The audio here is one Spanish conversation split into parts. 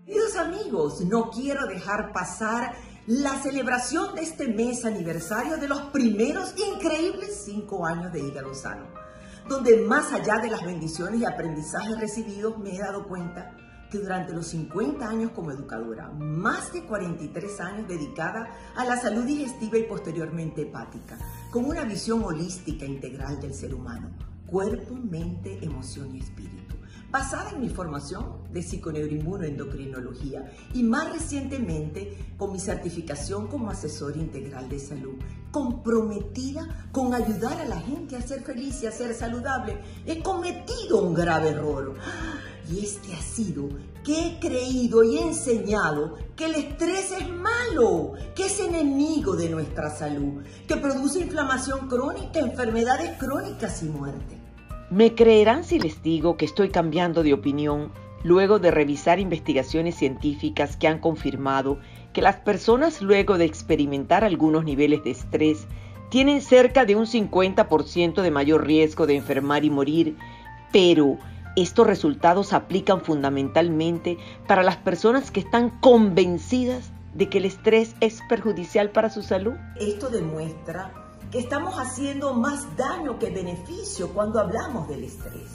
Queridos amigos, no quiero dejar pasar la celebración de este mes aniversario de los primeros increíbles 5 años de Hígado Sano, donde más allá de las bendiciones y aprendizajes recibidos, me he dado cuenta que durante los 50 años como educadora, más de 43 años dedicada a la salud digestiva y posteriormente hepática, con una visión holística integral del ser humano, cuerpo, mente, emoción y espíritu, basada en mi formación de psiconeuroinmunoendocrinología y más recientemente con mi certificación como asesor integral de salud, comprometida con ayudar a la gente a ser feliz y a ser saludable, he cometido un grave error. Y este ha sido que he creído y enseñado que el estrés es malo, que es enemigo de nuestra salud, que produce inflamación crónica, enfermedades crónicas y muerte. ¿Me creerán si les digo que estoy cambiando de opinión luego de revisar investigaciones científicas que han confirmado que las personas luego de experimentar algunos niveles de estrés tienen cerca de un 50% de mayor riesgo de enfermar y morir, pero estos resultados aplican fundamentalmente para las personas que están convencidas de que el estrés es perjudicial para su salud? Esto demuestra que estamos haciendo más daño que beneficio cuando hablamos del estrés.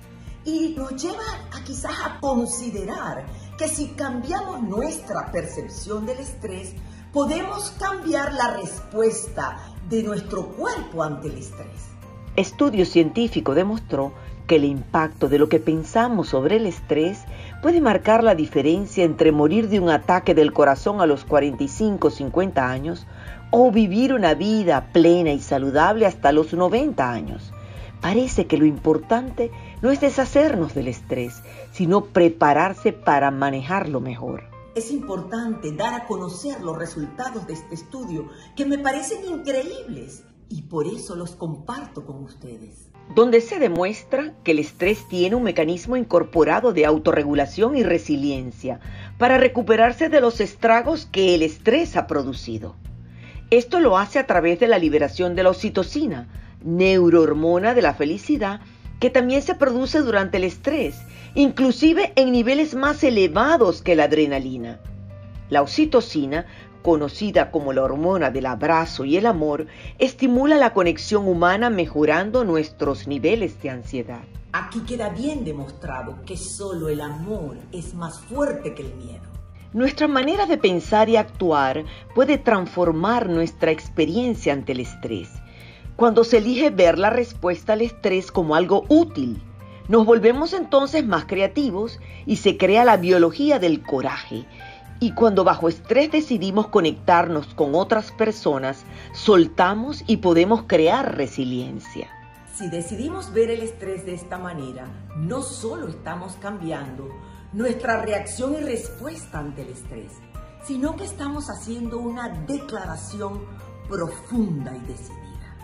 Y nos lleva a quizás a considerar que si cambiamos nuestra percepción del estrés, podemos cambiar la respuesta de nuestro cuerpo ante el estrés. Estudio científico demostró que el impacto de lo que pensamos sobre el estrés puede marcar la diferencia entre morir de un ataque del corazón a los 45 o 50 años o vivir una vida plena y saludable hasta los 90 años. Parece que lo importante no es deshacernos del estrés, sino prepararse para manejarlo mejor. Es importante dar a conocer los resultados de este estudio que me parecen increíbles y por eso los comparto con ustedes. Donde se demuestra que el estrés tiene un mecanismo incorporado de autorregulación y resiliencia para recuperarse de los estragos que el estrés ha producido. Esto lo hace a través de la liberación de la oxitocina, neurohormona de la felicidad, que también se produce durante el estrés, inclusive en niveles más elevados que la adrenalina. La oxitocina, conocida como la hormona del abrazo y el amor, estimula la conexión humana mejorando nuestros niveles de ansiedad. Aquí queda bien demostrado que solo el amor es más fuerte que el miedo. Nuestra manera de pensar y actuar puede transformar nuestra experiencia ante el estrés. Cuando se elige ver la respuesta al estrés como algo útil, nos volvemos entonces más creativos y se crea la biología del coraje. Y cuando bajo estrés decidimos conectarnos con otras personas, soltamos y podemos crear resiliencia. Si decidimos ver el estrés de esta manera, no solo estamos cambiando nuestra reacción y respuesta ante el estrés, sino que estamos haciendo una declaración profunda y decidida.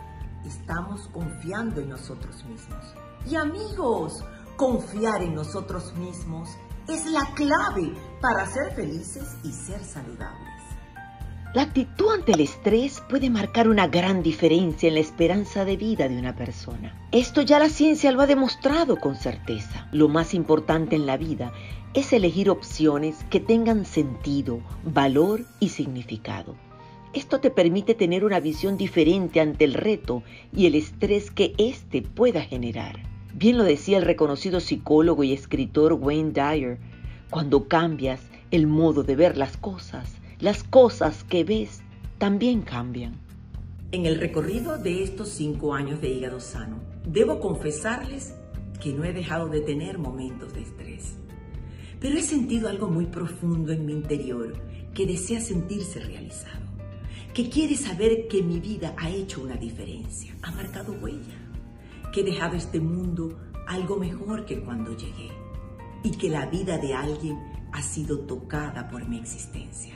Estamos confiando en nosotros mismos. Y amigos, confiar en nosotros mismos es la clave para ser felices y ser saludables. La actitud ante el estrés puede marcar una gran diferencia en la esperanza de vida de una persona. Esto ya la ciencia lo ha demostrado con certeza. Lo más importante en la vida es elegir opciones que tengan sentido, valor y significado. Esto te permite tener una visión diferente ante el reto y el estrés que éste pueda generar. Bien lo decía el reconocido psicólogo y escritor Wayne Dyer: cuando cambias el modo de ver las cosas que ves también cambian. En el recorrido de estos 5 años de Hígado Sano, debo confesarles que no he dejado de tener momentos de estrés. Pero he sentido algo muy profundo en mi interior que desea sentirse realizado, que quiere saber que mi vida ha hecho una diferencia, ha marcado huella, que he dejado este mundo algo mejor que cuando llegué y que la vida de alguien ha sido tocada por mi existencia.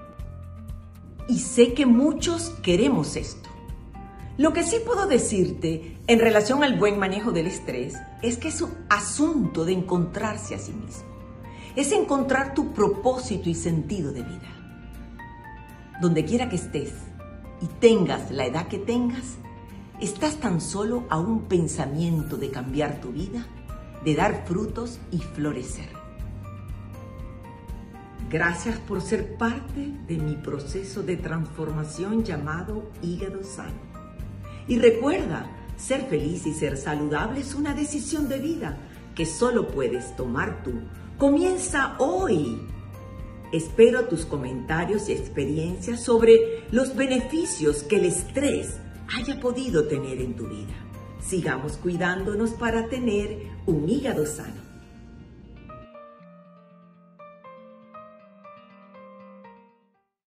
Y sé que muchos queremos esto. Lo que sí puedo decirte en relación al buen manejo del estrés es que es un asunto de encontrarse a sí mismo. Es encontrar tu propósito y sentido de vida. Donde quiera que estés y tengas la edad que tengas, estás tan solo a un pensamiento de cambiar tu vida, de dar frutos y florecer. Gracias por ser parte de mi proceso de transformación llamado Hígado Sano. Y recuerda, ser feliz y ser saludable es una decisión de vida que solo puedes tomar tú. Comienza hoy. Espero tus comentarios y experiencias sobre los beneficios que el estrés haya podido tener en tu vida. Sigamos cuidándonos para tener un hígado sano.